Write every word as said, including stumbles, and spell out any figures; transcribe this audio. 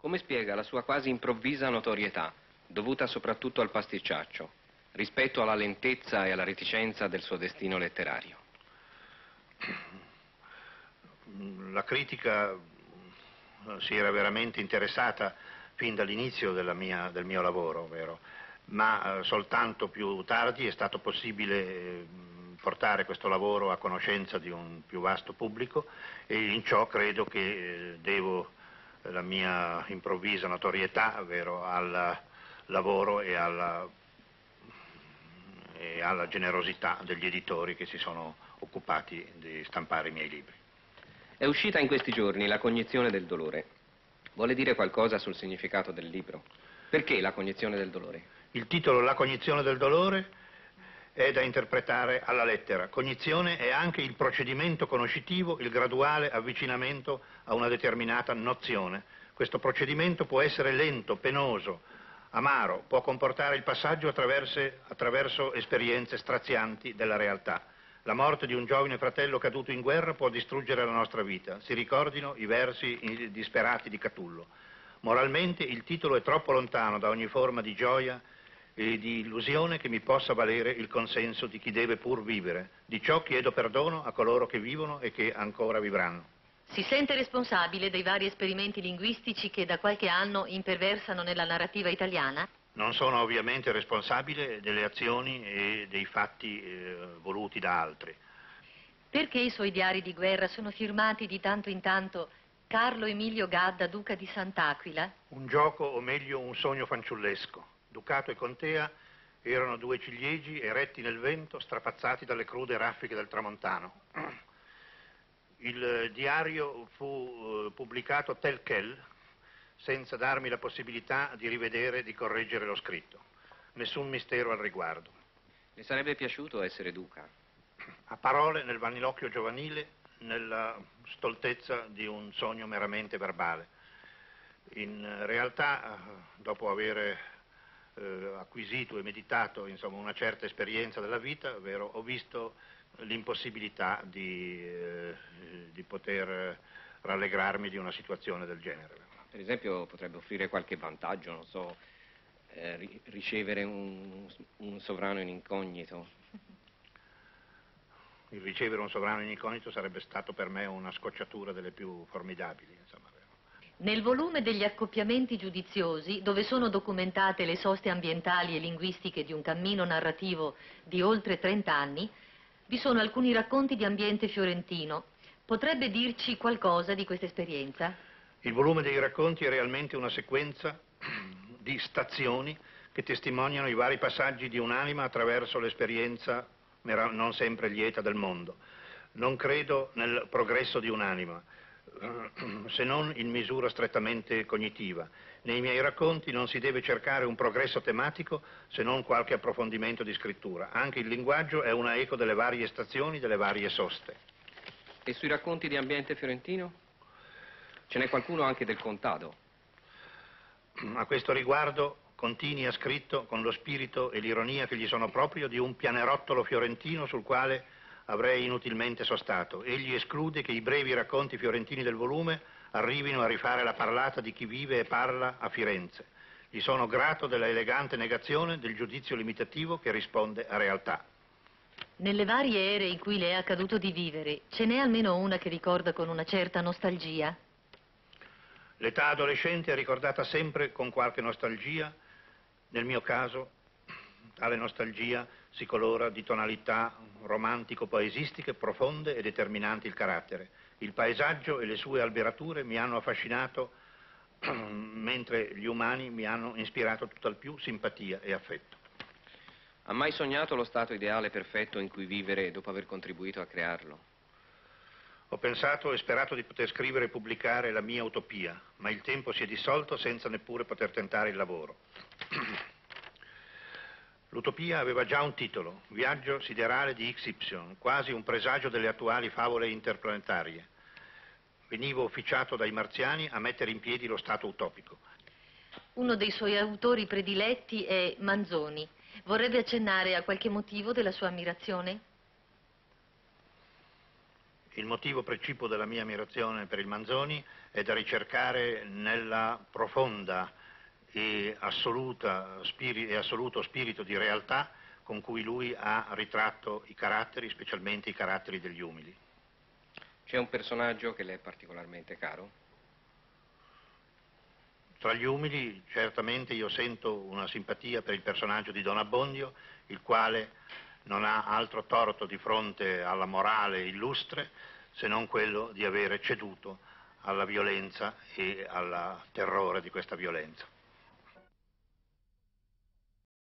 Come spiega la sua quasi improvvisa notorietà, dovuta soprattutto al pasticciaccio, rispetto alla lentezza e alla reticenza del suo destino letterario? La critica si era veramente interessata fin dall'inizio del mio lavoro, vero? Ma eh, soltanto più tardi è stato possibile eh, portare questo lavoro a conoscenza di un più vasto pubblico, e in ciò credo che eh, devo eh, la mia improvvisa notorietà, vero, al lavoro e alla, e alla generosità degli editori che si sono occupati di stampare i miei libri. È uscita in questi giorni La cognizione del dolore. Vuole dire qualcosa sul significato del libro? Perché La cognizione del dolore? Il titolo La cognizione del dolore è da interpretare alla lettera. Cognizione è anche il procedimento conoscitivo, il graduale avvicinamento a una determinata nozione. Questo procedimento può essere lento, penoso, amaro, può comportare il passaggio attraverso, attraverso esperienze strazianti della realtà. La morte di un giovane fratello caduto in guerra può distruggere la nostra vita. Si ricordino i versi disperati di Catullo. Moralmente il titolo è troppo lontano da ogni forma di gioia e di illusione che mi possa valere il consenso di chi deve pur vivere. Di ciò chiedo perdono a coloro che vivono e che ancora vivranno. Si sente responsabile dei vari esperimenti linguistici che da qualche anno imperversano nella narrativa italiana? Non sono ovviamente responsabile delle azioni e dei fatti eh, voluti da altri. Perché i suoi diari di guerra sono firmati di tanto in tanto Carlo Emilio Gadda, duca di Sant'Aquila? Un gioco, o meglio un sogno fanciullesco. Ducato e contea erano due ciliegi eretti nel vento, strapazzati dalle crude raffiche del tramontano. Il diario fu pubblicato tel quel, senza darmi la possibilità di rivedere e di correggere lo scritto. Nessun mistero al riguardo. Le sarebbe piaciuto essere duca? A parole, nel vanilocchio giovanile, nella stoltezza di un sogno meramente verbale. In realtà, dopo aver eh, acquisito e meditato, insomma, una certa esperienza della vita, vero, ho visto l'impossibilità di, eh, di poter rallegrarmi di una situazione del genere. Per esempio potrebbe offrire qualche vantaggio, non so, eh, ricevere un, un sovrano in incognito. Il ricevere un sovrano in incognito sarebbe stato per me una scocciatura delle più formidabili, insomma. Nel volume degli accoppiamenti giudiziosi, dove sono documentate le soste ambientali e linguistiche di un cammino narrativo di oltre trenta anni, vi sono alcuni racconti di ambiente fiorentino. Potrebbe dirci qualcosa di questa esperienza? Il volume dei racconti è realmente una sequenza di stazioni che testimoniano i vari passaggi di un'anima attraverso l'esperienza non sempre lieta del mondo. Non credo nel progresso di un'anima, se non in misura strettamente cognitiva. Nei miei racconti non si deve cercare un progresso tematico, se non qualche approfondimento di scrittura. Anche il linguaggio è una eco delle varie stazioni, delle varie soste. E sui racconti di ambiente fiorentino? Ce n'è qualcuno anche del contado? A questo riguardo Contini ha scritto, con lo spirito e l'ironia che gli sono proprio, di un pianerottolo fiorentino sul quale avrei inutilmente sostato. Egli esclude che i brevi racconti fiorentini del volume arrivino a rifare la parlata di chi vive e parla a Firenze. Gli sono grato della elegante negazione del giudizio limitativo che risponde a realtà. Nelle varie ere in cui le è accaduto di vivere, ce n'è almeno una che ricorda con una certa nostalgia? L'età adolescente è ricordata sempre con qualche nostalgia. Nel mio caso, tale nostalgia si colora di tonalità romantico-paesistiche profonde e determinanti il carattere. Il paesaggio e le sue alberature mi hanno affascinato, mentre gli umani mi hanno ispirato tutt'al più simpatia e affetto. Ha mai sognato lo stato ideale perfetto in cui vivere dopo aver contribuito a crearlo? Ho pensato e sperato di poter scrivere e pubblicare la mia utopia, ma il tempo si è dissolto senza neppure poter tentare il lavoro. L'utopia aveva già un titolo, Viaggio siderale di X Y, quasi un presagio delle attuali favole interplanetarie. Venivo ufficiato dai marziani a mettere in piedi lo stato utopico. Uno dei suoi autori prediletti è Manzoni. Vorrebbe accennare a qualche motivo della sua ammirazione? Il motivo precipuo della mia ammirazione per il Manzoni è da ricercare nella profonda e, assoluta spiri- e assoluto spirito di realtà con cui lui ha ritratto i caratteri, specialmente i caratteri degli umili. C'è un personaggio che le è particolarmente caro? Tra gli umili certamente io sento una simpatia per il personaggio di Don Abbondio, il quale non ha altro torto di fronte alla morale illustre se non quello di avere ceduto alla violenza e al terrore di questa violenza.